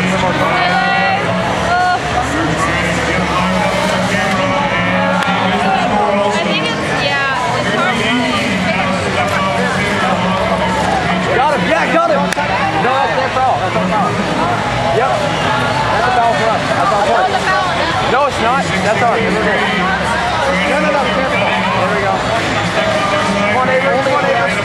No, it's not. That's ours. No, careful. There we go. Come on, Avery. Come on, Avery.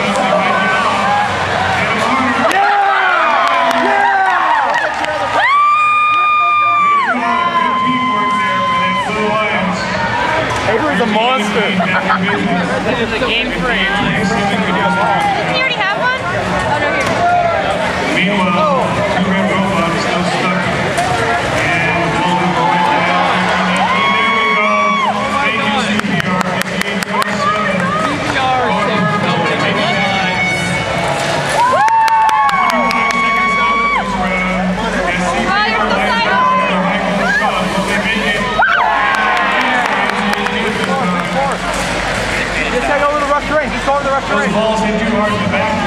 Avery's a monster. This is a game frame. Does he already have one? Oh, no, here. Meanwhile, two red robots still stuck. And we'll go right down. And there we go. Thank you, CPR. 5827. CPR saved so many lives. 25 seconds left in this round. And CPR lights out. Will they make it? Just gotta go to the rough terrain. Just go over the rough terrain. Those balls hit too hard in the back.